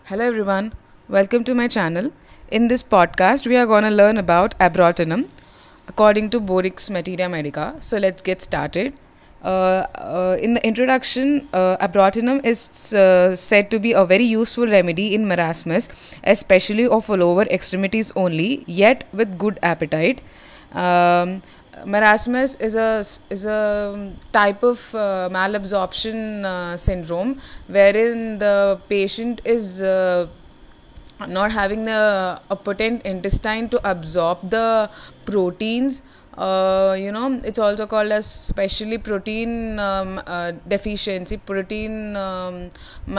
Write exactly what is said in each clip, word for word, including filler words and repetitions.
Hello everyone, welcome to my channel. In this podcast, we are going to learn about abrotinum according to Borix Materia Medica. So let's get started. Uh, uh, in the introduction, uh, abrotinum is uh, said to be a very useful remedy in marasmus, especially of lower extremities only, yet with good appetite. Um, Marasmus is a is a type of uh, malabsorption uh, syndrome wherein the patient is uh, not having the a potent intestine to absorb the proteins. Uh, you know, it's also called as specially protein um, uh, deficiency. Protein um,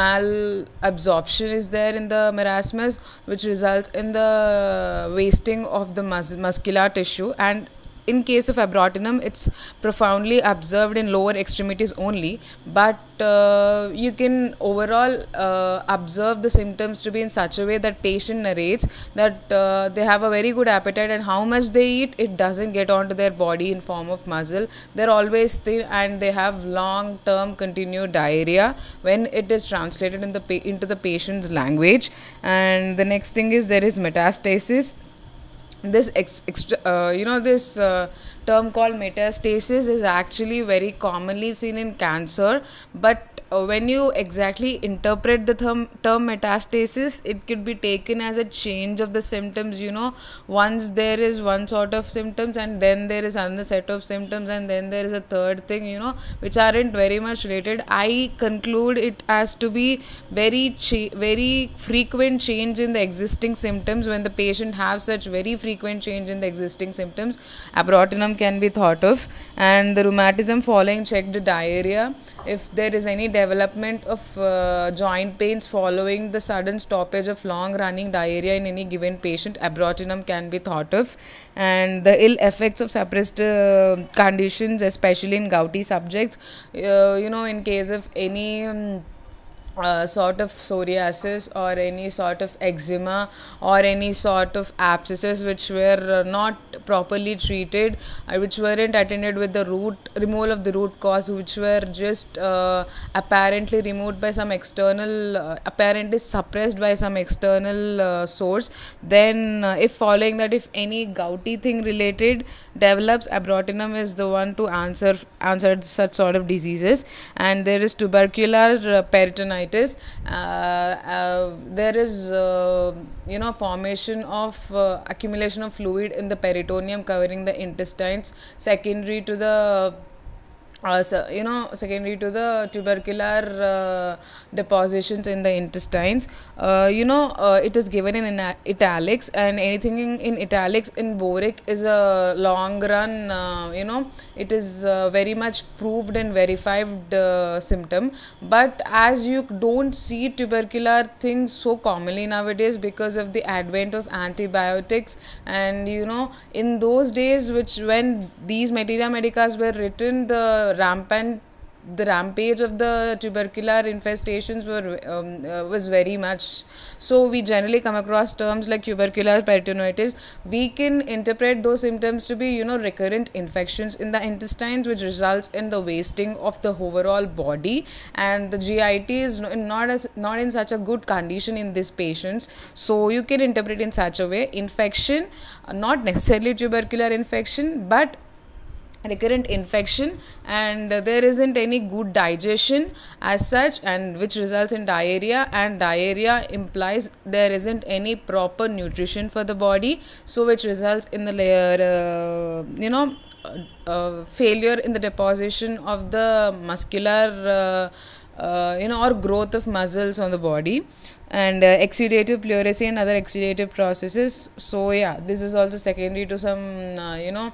malabsorption is there in the marasmus, which results in the wasting of the mus- muscular tissue. And in case of abrotinum, it's profoundly observed in lower extremities only, but uh, you can overall uh, observe the symptoms to be in such a way that patient narrates that uh, they have a very good appetite, and how much they eat, it doesn't get onto their body in form of muscle. They're always thin and they have long term continued diarrhea when it is translated in the pa- into the patient's language. And the next thing is there is metastasis. This ex- extra, uh, you know this uh, term called metastasis is actually very commonly seen in cancer, but uh, when you exactly interpret the term, term metastasis, it could be taken as a change of the symptoms. You know, once there is one sort of symptoms, and then there is another set of symptoms, and then there is a third thing, you know, which aren't very much related. I conclude it as to be very cha- very frequent change in the existing symptoms. When the patient have such very frequent change in the existing symptoms, abrotinum can be thought of. And the rheumatism following checked diarrhea. If there is any development of uh, joint pains following the sudden stoppage of long running diarrhea in any given patient, abrotinum can be thought of. And the ill effects of suppressed uh, conditions, especially in gouty subjects, uh, you know, in case of any um, uh, sort of psoriasis or any sort of eczema or any sort of abscesses which were uh, not properly treated, uh, which weren't attended with the root removal of the root cause, which were just uh, apparently removed by some external, uh, apparently suppressed by some external uh, source, then uh, if following that, if any gouty thing related develops, abrotinum is the one to answer answer such sort of diseases. And there is tubercular uh, peritonitis. Uh, uh, there is uh, you know formation of uh, accumulation of fluid in the peritoneum covering the intestines, secondary to the uh, so, you know secondary to the tubercular uh, depositions in the intestines. Uh, you know uh, it is given in, in italics, and anything in, in italics in boric is a long run, uh, you know it is uh, very much proved and verified uh, symptom. But as you don't see tubercular things so commonly nowadays because of the advent of antibiotics, and you know in those days, which when these materia medicas were written, the rampant the rampage of the tubercular infestations were um, uh, was very much. So we generally come across terms like tubercular peritonitis. We can interpret those symptoms to be, you know recurrent infections in the intestines, which results in the wasting of the overall body, and the G I T is not as not in such a good condition in these patients. So you can interpret in such a way: infection, uh, not necessarily tubercular infection, but recurrent infection, and uh, there isn't any good digestion as such, and which results in diarrhea, and diarrhea implies there isn't any proper nutrition for the body, so which results in the layer uh, you know uh, uh, failure in the deposition of the muscular uh, uh, you know or growth of muscles on the body, and uh, exudative pleurisy and other exudative processes. So yeah, this is also secondary to some uh, you know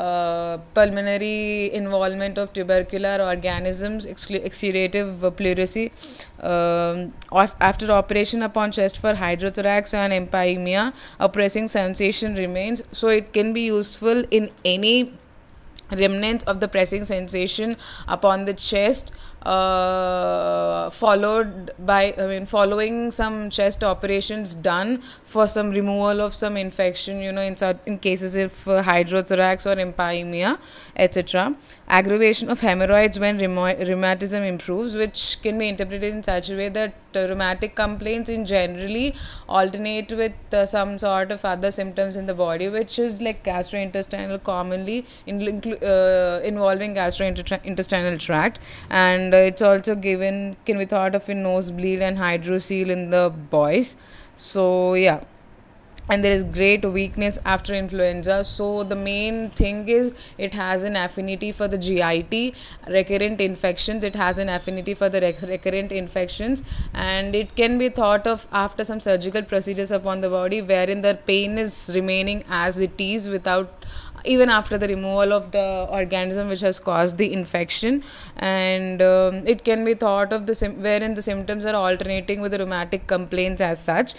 uh, pulmonary involvement of tubercular organisms, exclu- exudative uh, pleurisy. Um, af- after operation upon chest for hydrothorax and empyema, a pressing sensation remains. So it can be useful in any remnants of the pressing sensation upon the chest, uh, followed by I mean following some chest operations done for some removal of some infection, you know in such in cases of uh, hydrothorax or empyema, etc. Aggravation of hemorrhoids when rheumo- rheumatism improves, which can be interpreted in such a way that uh, rheumatic complaints in generally alternate with uh, some sort of other symptoms in the body, which is like gastrointestinal, commonly in, inclu- uh, involving gastrointestinal tract. And uh, it's also given, can be thought of in nosebleed and hydrocele in the boys. So yeah, and there is great weakness after influenza. So the main thing is it has an affinity for the git, recurrent infections. It has an affinity for the rec- recurrent infections, and it can be thought of after some surgical procedures upon the body wherein the pain is remaining as it is without, even after the removal of the organism which has caused the infection. And um, it can be thought of the sim- wherein the symptoms are alternating with the rheumatic complaints as such.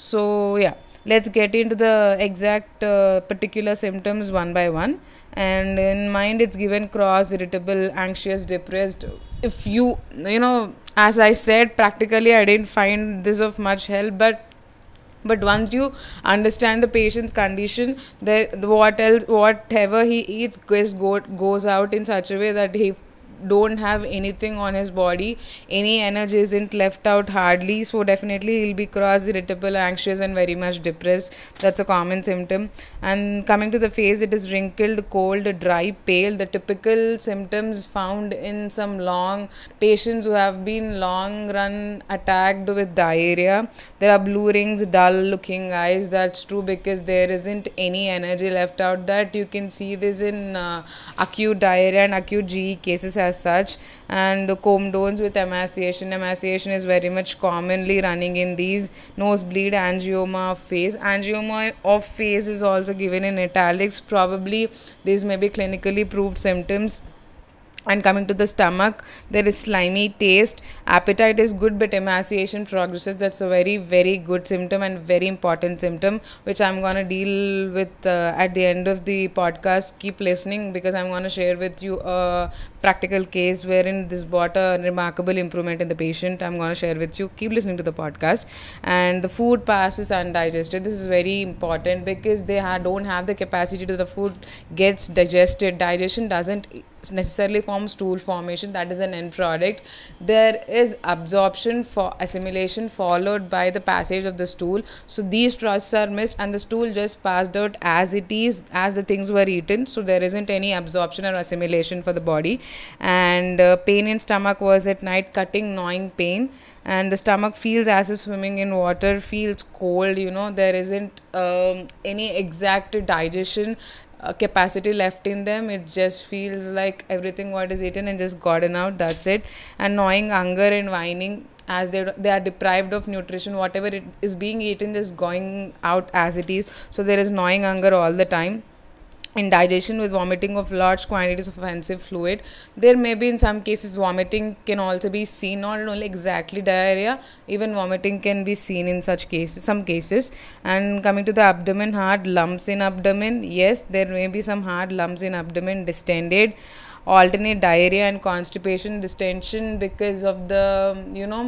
So yeah, let's get into the exact uh, particular symptoms one by one. And in mind it's given cross, irritable, anxious, depressed. If you you know, as I said, practically I didn't find this of much help, but but once you understand the patient's condition, there what else, whatever he eats goes go, goes out in such a way that he don't have anything on his body, any energy isn't left out hardly. So definitely he'll be cross, irritable, anxious, and very much depressed. That's a common symptom. And coming to the face, it is wrinkled, cold, dry, pale, the typical symptoms found in some long patients who have been long run attacked with diarrhea. There are blue rings, dull looking eyes. That's true because there isn't any energy left out. That you can see this in uh, acute diarrhea and acute G E cases as such. And comedones with emaciation. Emaciation is very much commonly running in these. Nosebleed, angioma of face. Angioma of face is also given in italics. Probably these may be clinically proved symptoms. And coming to the stomach, there is slimy taste. Appetite is good, but emaciation progresses. That's a very, very good symptom and very important symptom, which I'm going to deal with uh, at the end of the podcast. Keep listening because I'm going to share with you a practical case wherein this brought a remarkable improvement in the patient. I'm going to share with you. Keep listening to the podcast. And the food passes undigested. This is very important because they ha- don't have the capacity to the food gets digested. Digestion doesn't necessarily form stool formation, that is an end product. There is absorption for assimilation followed by the passage of the stool. So these processes are missed and the stool just passed out as it is, as the things were eaten. So there isn't any absorption or assimilation for the body. And uh, pain in stomach was at night, cutting, gnawing pain. And the stomach feels as if swimming in water, feels cold, you know, there isn't um, any exact digestion uh, capacity left in them. It just feels like everything what is eaten and just gotten out, that's it. And gnawing, hunger and whining, as they they are deprived of nutrition, whatever it is being eaten just going out as it is. So there is gnawing hunger all the time. Indigestion with vomiting of large quantities of offensive fluid. There may be in some cases vomiting can also be seen, not only exactly diarrhea, even vomiting can be seen in such cases, some cases. And coming to the abdomen, hard lumps in abdomen. Yes, there may be some hard lumps in abdomen, distended. Alternate diarrhea and constipation, distension because of the, you know,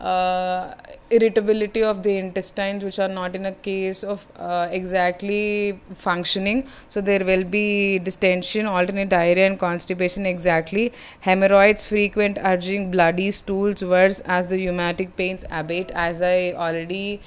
uh, irritability of the intestines, which are not in a case of uh, exactly functioning. So there will be distension, alternate diarrhea and constipation exactly. Hemorrhoids, frequent urging, bloody stools, worse as the rheumatic pains abate, as I already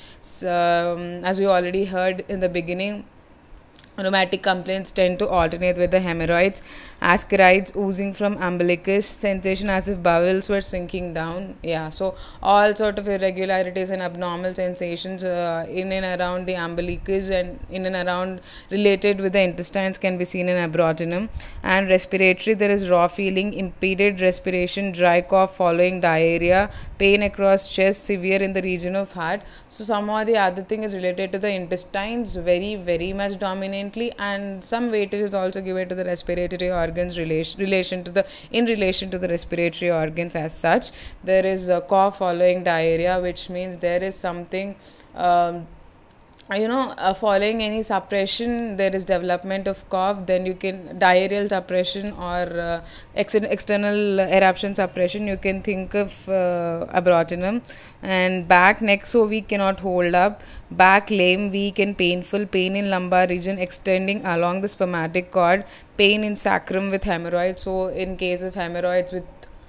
um, as we already heard in the beginning. Rheumatic complaints tend to alternate with the hemorrhoids. Ascarides, oozing from umbilicus, sensation as if bowels were sinking down. Yeah, so all sort of irregularities and abnormal sensations uh, in and around the umbilicus and in and around related with the intestines can be seen in abrotinum. And respiratory, there is raw feeling, impeded respiration, dry cough following diarrhea, pain across chest, severe in the region of heart. So somehow the other thing is related to the intestines, very, very much dominant. And some weightage is also given to the respiratory organs relation relation to the in relation to the respiratory organs as such. There is a cough following diarrhea, which means there is something um, you know uh, following any suppression, there is development of cough. Then you can diarrheal suppression or uh, ex- external eruption suppression, you can think of uh, abrotinum. And back, neck so weak cannot hold up, back lame, weak and painful, pain in lumbar region extending along the spermatic cord, pain in sacrum with hemorrhoids. So in case of hemorrhoids with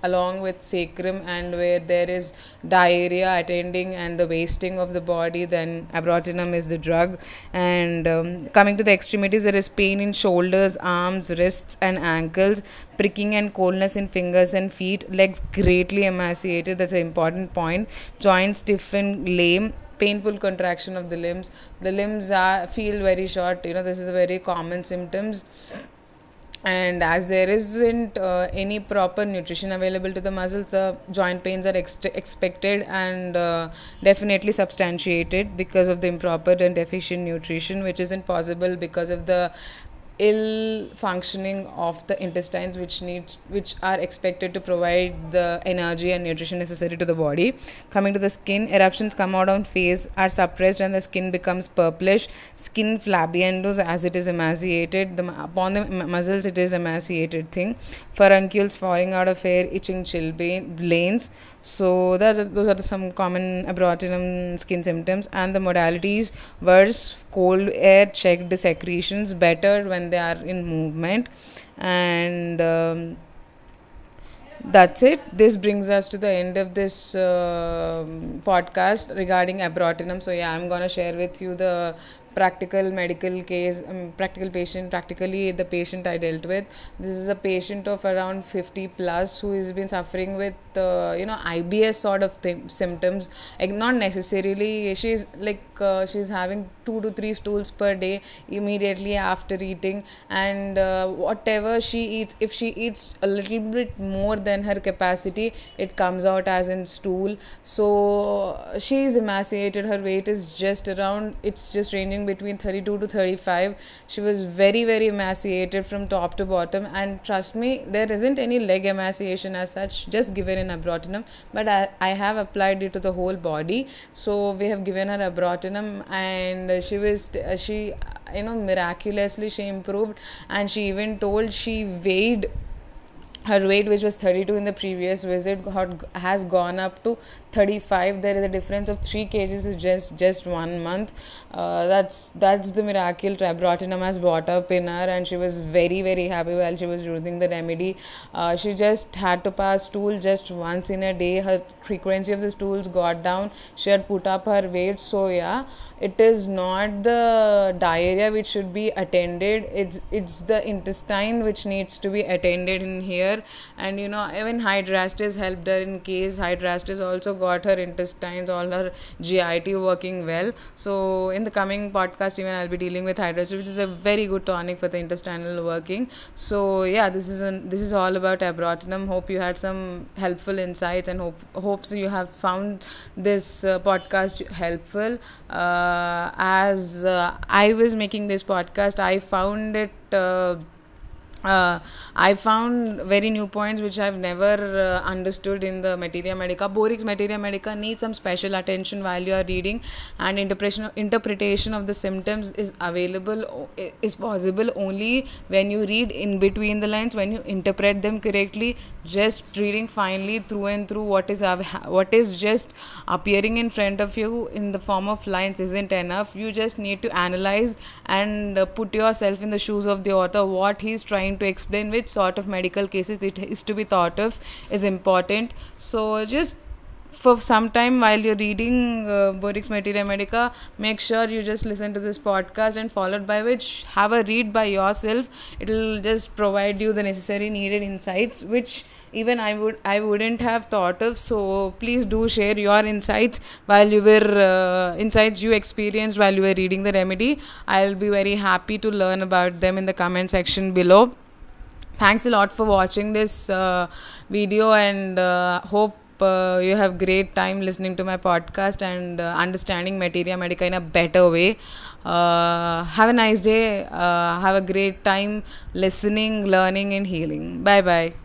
along with sacrum, and where there is diarrhea attending and the wasting of the body, then abrotinum is the drug. And um, coming to the extremities, there is pain in shoulders, arms, wrists, and ankles, pricking and coldness in fingers and feet, legs greatly emaciated. That's an important point. Joints stiff and lame, painful contraction of the limbs. The limbs are feel very short. You know, this is a very common symptoms. And as there isn't uh, any proper nutrition available to the muscles, the joint pains are ex- expected and uh, definitely substantiated because of the improper and deficient nutrition, which isn't possible because of the ill functioning of the intestines, which needs which are expected to provide the energy and nutrition necessary to the body. Coming to the skin, eruptions come out on face, are suppressed, and the skin becomes purplish. Skin flabbiandous as it is emaciated. The upon the muscles it is emaciated thing. Furuncles falling out of hair, itching, chilblains. So those are, those are the some common abrotinum skin symptoms. And the modalities: worse, cold air checked secretions, better when they are in movement. And um, that's it. This brings us to the end of this uh, podcast regarding abrotinum. So yeah, I'm gonna share with you the practical medical case, um, practical patient, practically the patient I dealt with. This is a patient of around fifty plus who has been suffering with uh, you know I B S sort of th- symptoms. Like not necessarily, she's like uh, she's having two to three stools per day immediately after eating, and uh, whatever she eats, if she eats a little bit more than her capacity, it comes out as in stool. So she is emaciated. Her weight is just around, it's just ranging between thirty-two to thirty-five. She was very very emaciated from top to bottom, and trust me, there isn't any leg emaciation as such, just given in abrotinum, but I, I have applied it to the whole body. So we have given her abrotinum, and she was she you know miraculously she improved. And she even told she weighed, her weight, which was thirty-two in the previous visit, got, has gone up to thirty-five. There is a difference of three kgs in just just one month. Uh, that's that's the miracle abrotinum has brought up in her, and she was very very happy while she was using the remedy. Uh, she just had to pass stool just once in a day. Her frequency of the stools got down. She had put up her weight. So yeah, it is not the diarrhea which should be attended, it's it's the intestine which needs to be attended in here. And you know, even Hydrastis helped her in case. Hydrastis also got her intestines, all her G I T working well. So in the coming podcast even I'll be dealing with Hydrastis, which is a very good tonic for the intestinal working. So yeah, this is an, this is all about abrotinum. Hope you had some helpful insights, and hope hopes you have found this uh, podcast helpful. Uh, as uh, I was making this podcast, I found it uh, uh, I found very new points which I've never uh, understood in the Materia Medica. Borix Materia Medica needs some special attention while you are reading, and interpretation interpretation of the symptoms is available, is possible only when you read in between the lines, when you interpret them correctly. Just reading finely through and through what is what is just appearing in front of you in the form of lines isn't enough. You just need to analyze and uh, put yourself in the shoes of the author. What he is trying to explain, which sort of medical cases it is to be thought of, is important. So just for some time while you're reading uh, Borix Materia Medica, make sure you just listen to this podcast, and followed by which have a read by yourself. It will just provide you the necessary needed insights which even I would I wouldn't have thought of. So please do share your insights while you were uh, insights you experienced while you were reading the remedy. I'll be very happy to learn about them in the comment section below. Thanks a lot for watching this uh, video, and uh, hope uh, you have great time listening to my podcast and uh, understanding Materia Medica in a better way. Uh, have a nice day. Uh, have a great time listening, learning, and healing. Bye bye.